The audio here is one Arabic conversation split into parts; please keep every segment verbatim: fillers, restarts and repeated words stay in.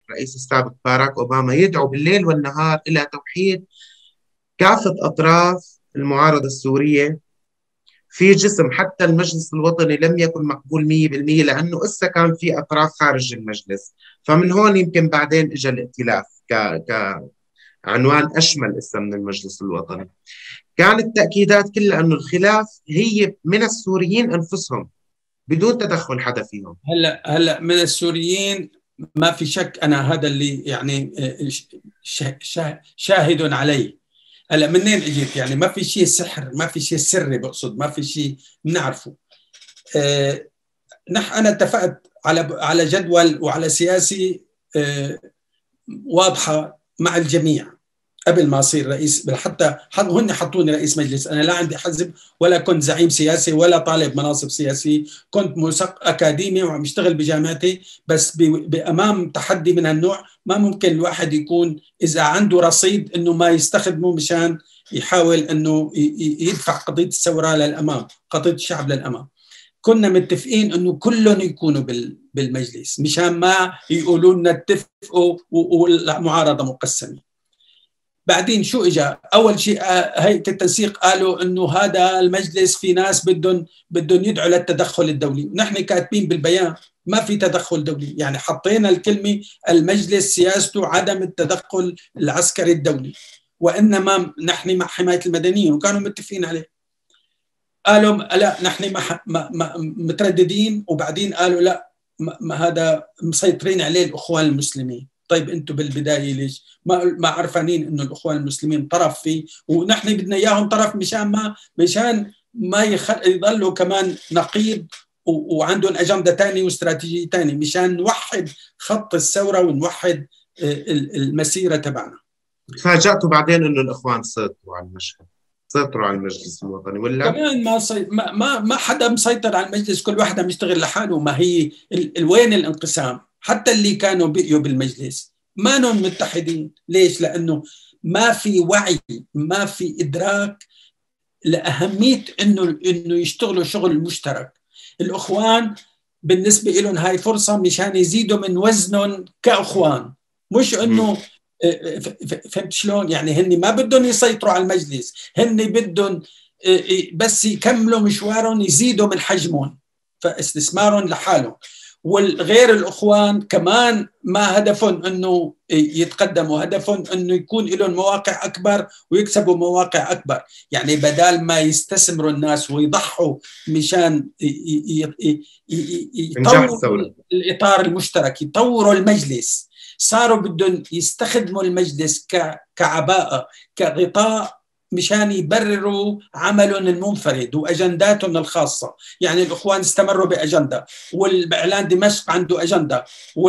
الرئيس السابق باراك أوباما يدعو بالليل والنهار إلى توحيد كافة أطراف المعارضة السورية في جسم حتى المجلس الوطني لم يكن مقبول مية بالمية، لأنه إسا كان في أطراف خارج المجلس. فمن هون يمكن بعدين إجا الائتلاف ك... كعنوان أشمل إسا من المجلس الوطني. كانت التأكيدات كلها أنه الخلاف هي من السوريين أنفسهم بدون تدخل حدا فيهم. هلا هلا من السوريين ما في شك، أنا هذا اللي يعني شاهد عليه. هلا منين اجيت؟ يعني ما في شيء سحر، ما في شيء سري، بقصد ما في شيء بنعرفه. أه نحن انا اتفقت على على جدول وعلى سياسي أه واضحه مع الجميع قبل ما اصير رئيس. حتى هن حطوني رئيس مجلس، انا لا عندي حزب ولا كنت زعيم سياسي ولا طالب مناصب سياسيه، كنت مثقف اكاديمي وعم اشتغل بجامعتي. بس بامام تحدي من هالنوع ما ممكن الواحد يكون اذا عنده رصيد انه ما يستخدمه مشان يحاول انه يدفع قضيه الثوره للامام، قضيه الشعب للامام. كنا متفقين انه كلهم يكونوا بالمجلس مشان ما يقولوا لنا اتفقوا والمعارضه مقسمه. بعدين شو اجى؟ اول شيء هيئه التنسيق قالوا انه هذا المجلس في ناس بدهم بدهم يدعوا للتدخل الدولي، ونحن كاتبين بالبيان ما في تدخل دولي، يعني حطينا الكلمه المجلس سياسته عدم التدخل العسكري الدولي، وانما نحن مع حمايه المدنيين، وكانوا متفقين عليه. قالوا لا نحن ما ما مترددين، وبعدين قالوا لا ما هذا مسيطرين عليه الاخوان المسلمين. طيب انتم بالبدايه ليش ما ما عرفانين انه الاخوان المسلمين طرف فيه، ونحن بدنا اياهم طرف مشان ما مشان ما يخل... يضلوا كمان نقيض و... وعندهم اجنده ثانيه واستراتيجيه ثانيه، مشان نوحد خط الثوره ونوحد المسيره تبعنا. تفاجأتوا بعدين انه الاخوان سيطروا على المشهد، سيطروا على المجلس الوطني ولا؟ كمان ما صي... ما ما ما حدا مسيطر على المجلس، كل واحد عم يشتغل لحاله. ما هي ال... وين الانقسام؟ حتى اللي كانوا بقيوا بالمجلس ما نهم متحدين. ليش؟ لانه ما في وعي، ما في ادراك لاهميه انه انه يشتغلوا شغل مشترك. الاخوان بالنسبه لهم هاي فرصه مشان يزيدوا من وزنهم كاخوان، مش انه فهمت شلون؟ يعني هن ما بدهم يسيطروا على المجلس، هن بدهم بس يكملوا مشوارهم، يزيدوا من حجمهم، فاستثمارهم لحالهم. والغير الاخوان كمان ما هدفهم انه يتقدموا، هدفهم انه يكون لهم مواقع اكبر ويكسبوا مواقع اكبر. يعني بدال ما يستثمروا الناس ويضحوا مشان يطوروا الاطار المشترك، يطوروا المجلس، صاروا بدهم يستخدموا المجلس كعباءة، كغطاء مشان يبرروا عملهم المنفرد واجنداتهم الخاصه. يعني الاخوان استمروا باجنده، والاعلان دمشق عنده اجنده،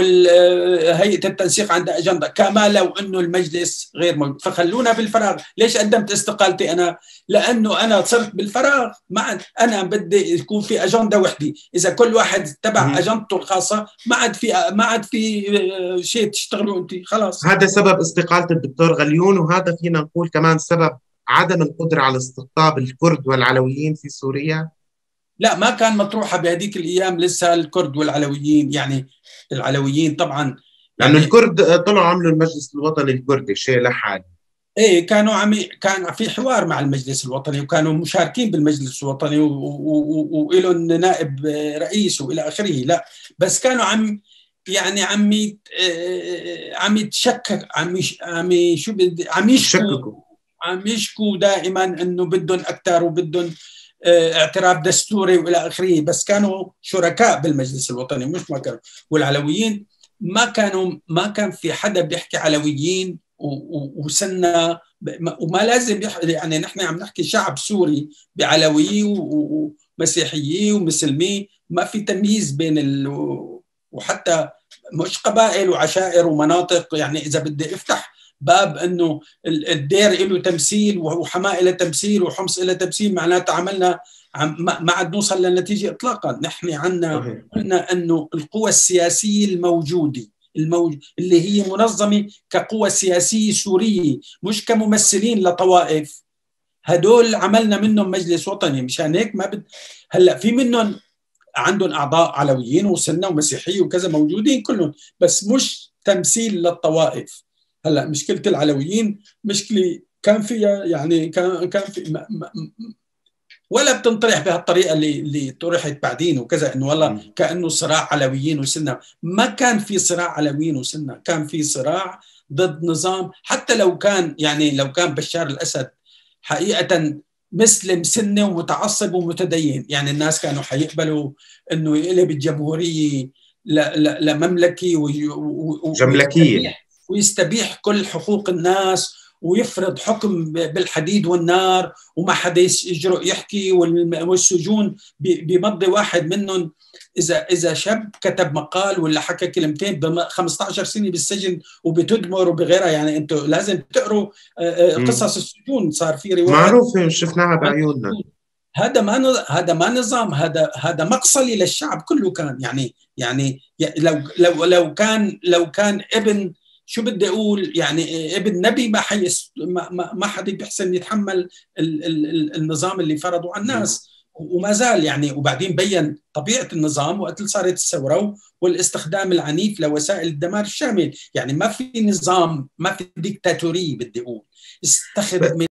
وهيئه التنسيق عندها اجنده، كما لو انه المجلس غير موجود. فخلونا بالفراغ. ليش قدمت استقالتي انا؟ لانه انا صرت بالفراغ. ما انا بدي يكون في اجنده وحده، اذا كل واحد تبع اجندته الخاصه ما عاد في ما عاد في شيء تشتغلوا انت، خلاص. هذا سبب استقاله الدكتور غليون، وهذا فينا نقول كمان سبب عدم القدرة على استقطاب الكرد والعلويين في سوريا. لا، ما كان مطروحة بهذيك الأيام لسه الكرد والعلويين. يعني العلويين طبعا لأنه يعني الكرد طلعوا عملوا المجلس الوطني الكردي شيء لحاله. ايه كانوا عم كان في حوار مع المجلس الوطني، وكانوا مشاركين بالمجلس الوطني ولهم نائب رئيس والى اخره. لا بس كانوا عم يعني عم عم يتشكك، عم عم شو بدي عم يشكوا عم يشكوا دائما انه بدهم اكثر وبدهم اعتراف دستوري والى اخره. بس كانوا شركاء بالمجلس الوطني، مش ما كانوا. والعلويين ما كانوا ما كان في حدا بيحكي علويين وسنة، وما لازم يعني نحن عم نحكي شعب سوري بعلوي ومسيحيي ومسلمي، ما في تمييز بين ال... وحتى مش قبائل وعشائر ومناطق. يعني إذا بدي افتح باب انه الدير له تمثيل وحماة له تمثيل وحمص له تمثيل، معناته عملنا ما عاد نوصل للنتيجة اطلاقا. نحن عندنا قلنا انه القوى السياسية الموجودة الموج... اللي هي منظمة كقوة سياسية سورية، مش كممثلين لطوائف، هدول عملنا منهم مجلس وطني. مشان هيك ما بد... هلا في منهم عندهم أعضاء علويين وسنة ومسيحية وكذا موجودين كلهم، بس مش تمثيل للطوائف. هلا مشكله العلويين مشكله كان فيها يعني كان كان في ما ما ولا بتنطرح بهالطريقه اللي اللي طرحت بعدين وكذا، انه والله كانه صراع علويين وسنه. ما كان في صراع علويين وسنه، كان في صراع ضد نظام. حتى لو كان يعني لو كان بشار الاسد حقيقه مسلم سني ومتعصب ومتدين، يعني الناس كانوا حيقبلوا انه يقلب الجمهوريه لمملكه جملكيه ويستبيح كل حقوق الناس ويفرض حكم بالحديد والنار وما حدا يجرؤ يحكي، والسجون بمضي واحد منهم اذا اذا شاب كتب مقال ولا حكى كلمتين ب خمسة عشر سنه بالسجن وبتدمر وبغيرها. يعني انتم لازم تقروا قصص السجون، صار في روايات معروفه شفناها بعيوننا. هذا ما هذا ما نظام، هذا هذا مقصلي للشعب كله كان. يعني يعني لو لو لو كان لو كان ابن شو بدي اقول يعني ابن نبي ما حيس ما ما, ما حدا بيحسن يتحمل ال ال النظام اللي فرضوا على الناس، وما زال يعني. وبعدين بين طبيعه النظام وقت اللي صارت الثوره والاستخدام العنيف لوسائل الدمار الشامل. يعني ما في نظام، ما في ديكتاتوريه بدي اقول، استخدم